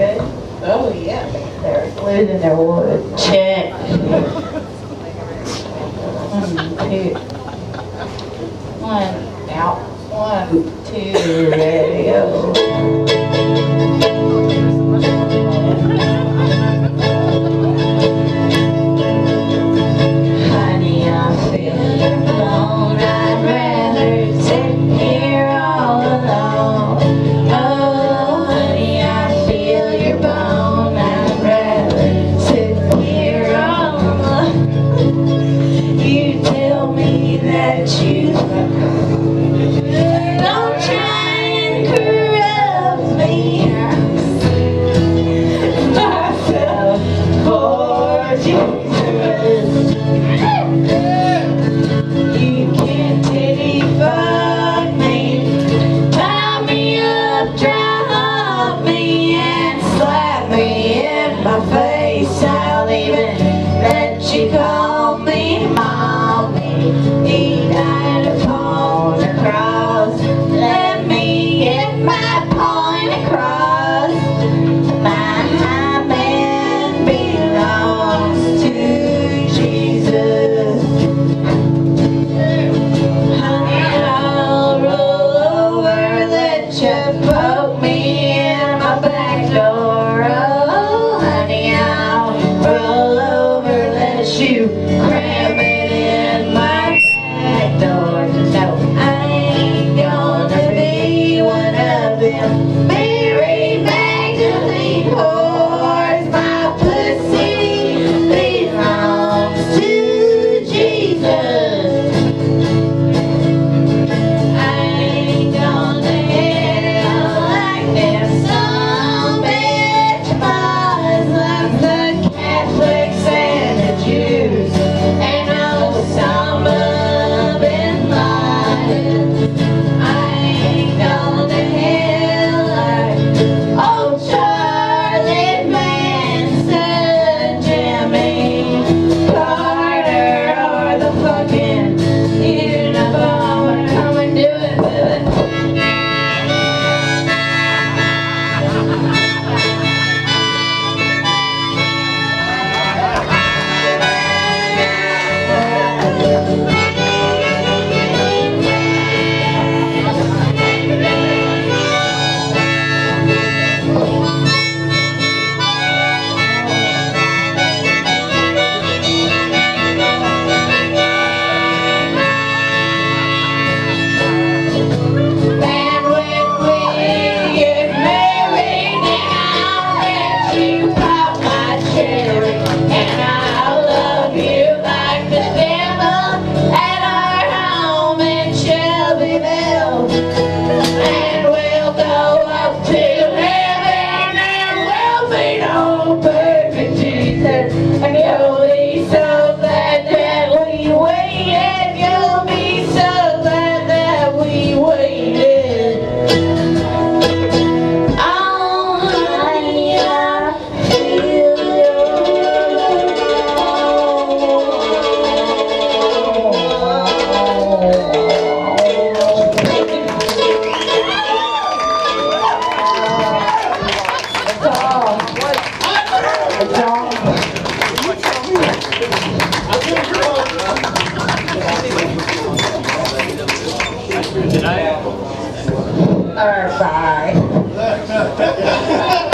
good? Oh, yeah. They're glued in their wood. Check. 1, 2. 1, out. 1, 2, ready, go. Honey, I feel alone. I'd rather sit here all alone. Oh, honey, I feel your bone. I'd rather sit here all alone. You tell me that you don't try and corrupt me. Myself for Jesus. You can't titty fuck me, tie me up, drop me, and slap me in my face. I'll even let you call me mommy. He died upon the cross. Let me get my point across. My man belongs to Jesus. Honey, I'll roll over, let you poke me in my back door. Oh, honey, I'll roll over, let you cram it in my back door. No, I ain't gonna be one of them Mary Magdalene whores. My pussy belongs to Jesus. I ain't gonna hell like them some bitch Muslims, the Catholics and the Jews, and Osama bin Laden. I ain't gonna hell like old Charlie Manson, Jimmy Carter, or the fucking Unabomber. Come and do it, baby. And when we get married, then I'll let you pop my cherry, and I'll love you like the devil at our home in Shelbyville. And we'll go up to heaven, and we'll be no perfect Jesus. And you'll be so glad that we waited. You'll be so glad that we waited. Oh, honey, I feel Bye.